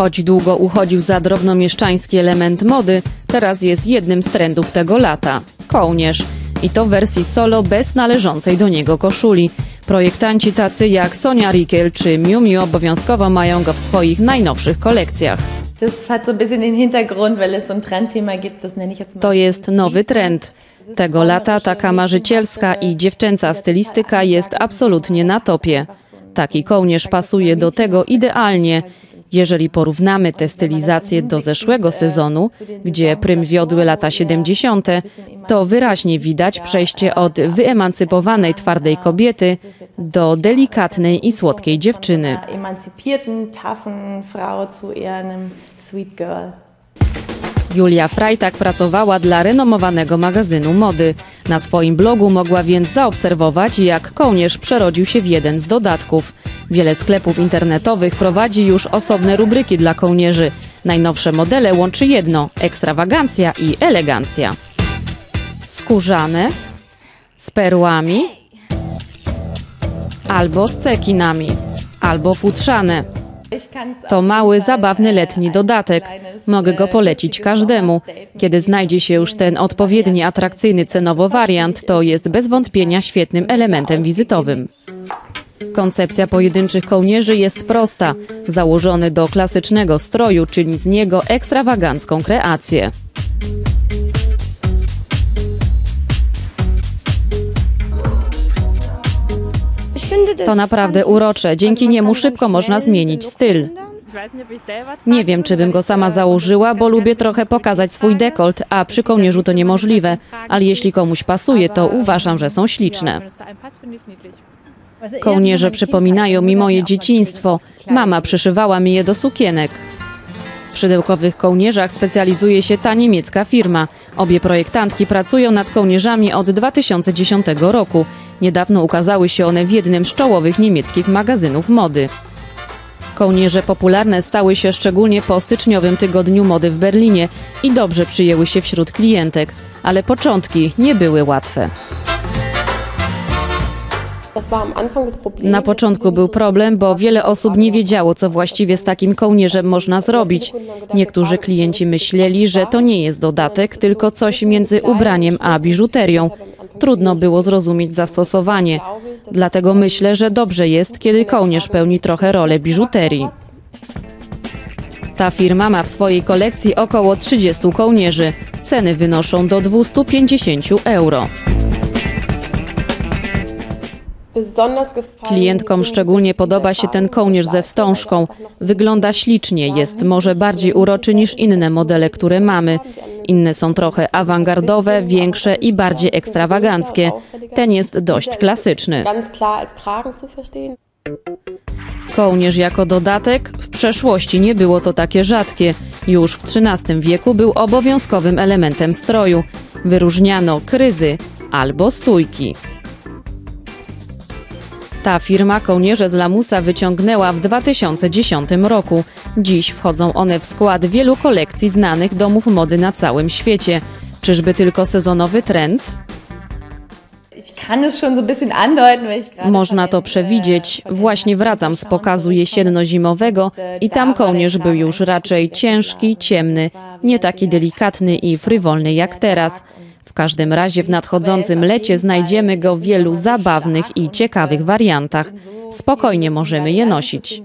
Choć długo uchodził za drobnomieszczański element mody, teraz jest jednym z trendów tego lata – kołnierz. I to w wersji solo bez należącej do niego koszuli. Projektanci tacy jak Sonia Rykiel czy Miu Miu obowiązkowo mają go w swoich najnowszych kolekcjach. To jest nowy trend. Tego lata taka marzycielska i dziewczęca stylistyka jest absolutnie na topie. Taki kołnierz pasuje do tego idealnie. Jeżeli porównamy tę stylizację do zeszłego sezonu, gdzie prym wiodły lata 70., to wyraźnie widać przejście od wyemancypowanej twardej kobiety do delikatnej i słodkiej dziewczyny. Julia Freitag pracowała dla renomowanego magazynu mody. Na swoim blogu mogła więc zaobserwować, jak kołnierz przerodził się w jeden z dodatków. Wiele sklepów internetowych prowadzi już osobne rubryki dla kołnierzy. Najnowsze modele łączy jedno – ekstrawagancja i elegancja. Skórzane, z perłami, albo z cekinami, albo futrzane. To mały, zabawny letni dodatek. Mogę go polecić każdemu. Kiedy znajdzie się już ten odpowiedni, atrakcyjny cenowo wariant, to jest bez wątpienia świetnym elementem wizytowym. Koncepcja pojedynczych kołnierzy jest prosta. Założony do klasycznego stroju czyni z niego ekstrawagancką kreację. To naprawdę urocze. Dzięki niemu szybko można zmienić styl. Nie wiem, czy bym go sama założyła, bo lubię trochę pokazać swój dekolt, a przy kołnierzu to niemożliwe. Ale jeśli komuś pasuje, to uważam, że są śliczne. Kołnierze przypominają mi moje dzieciństwo. Mama przyszywała mi je do sukienek. W szydełkowych kołnierzach specjalizuje się ta niemiecka firma. Obie projektantki pracują nad kołnierzami od 2010 roku. Niedawno ukazały się one w jednym z czołowych niemieckich magazynów mody. Kołnierze popularne stały się szczególnie po styczniowym tygodniu mody w Berlinie i dobrze przyjęły się wśród klientek, ale początki nie były łatwe. Na początku był problem, bo wiele osób nie wiedziało, co właściwie z takim kołnierzem można zrobić. Niektórzy klienci myśleli, że to nie jest dodatek, tylko coś między ubraniem a biżuterią. Trudno było zrozumieć zastosowanie. Dlatego myślę, że dobrze jest, kiedy kołnierz pełni trochę rolę biżuterii. Ta firma ma w swojej kolekcji około 30 kołnierzy. Ceny wynoszą do 250 €. Klientkom szczególnie podoba się ten kołnierz ze wstążką. Wygląda ślicznie, jest może bardziej uroczy niż inne modele, które mamy. Inne są trochę awangardowe, większe i bardziej ekstrawaganckie. Ten jest dość klasyczny. Kołnierz jako dodatek? W przeszłości nie było to takie rzadkie. Już w XIII wieku był obowiązkowym elementem stroju. Wyróżniano kryzy albo stójki. Ta firma kołnierze z lamusa wyciągnęła w 2010 roku. Dziś wchodzą one w skład wielu kolekcji znanych domów mody na całym świecie. Czyżby tylko sezonowy trend? Można to przewidzieć. Właśnie wracam z pokazu jesienno-zimowego i tam kołnierz był już raczej ciężki, ciemny, nie taki delikatny i frywolny jak teraz. W każdym razie w nadchodzącym lecie znajdziemy go w wielu zabawnych i ciekawych wariantach. Spokojnie możemy je nosić.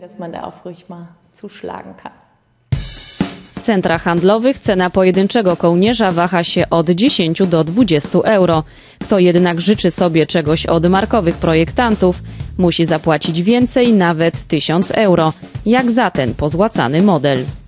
W centrach handlowych cena pojedynczego kołnierza waha się od 10 do 20 €. Kto jednak życzy sobie czegoś od markowych projektantów, musi zapłacić więcej, nawet 1000 €, jak za ten pozłacany model.